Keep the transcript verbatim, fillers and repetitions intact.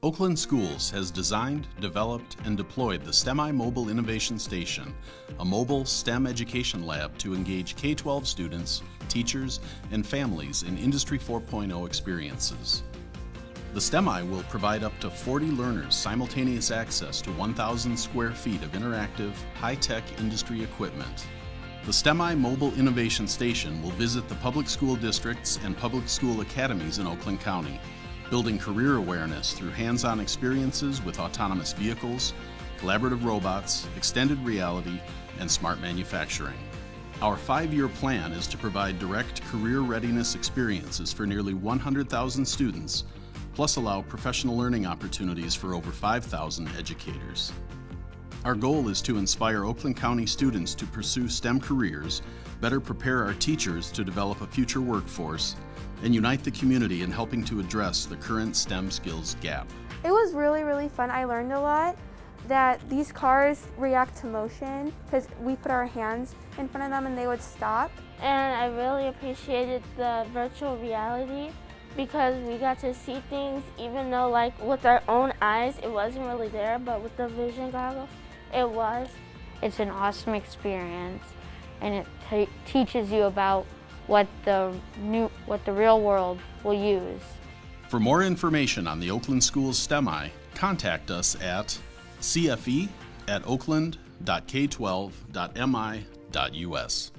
Oakland Schools has designed, developed, and deployed the STEMi Mobile Innovation Station, a mobile STEM education lab to engage K twelve students, teachers, and families in Industry four point oh experiences. The STEMi will provide up to forty learners simultaneous access to one thousand square feet of interactive, high-tech industry equipment. The STEMi Mobile Innovation Station will visit the public school districts and public school academies in Oakland County, building career awareness through hands-on experiences with autonomous vehicles, collaborative robots, extended reality, and smart manufacturing. Our five-year plan is to provide direct career readiness experiences for nearly one hundred thousand students, plus allow professional learning opportunities for over five thousand educators. Our goal is to inspire Oakland County students to pursue STEM careers, better prepare our teachers to develop a future workforce, and unite the community in helping to address the current STEM skills gap. It was really, really fun. I learned a lot that these cars react to motion because we put our hands in front of them and they would stop. And I really appreciated the virtual reality because we got to see things even though like with our own eyes it wasn't really there, but with the vision goggles it was. It's an awesome experience and it t teaches you about what the new, what the real world will use. For more information on the Oakland Schools STEMi, contact us at c f e at oakland dot k twelve dot m i dot u s.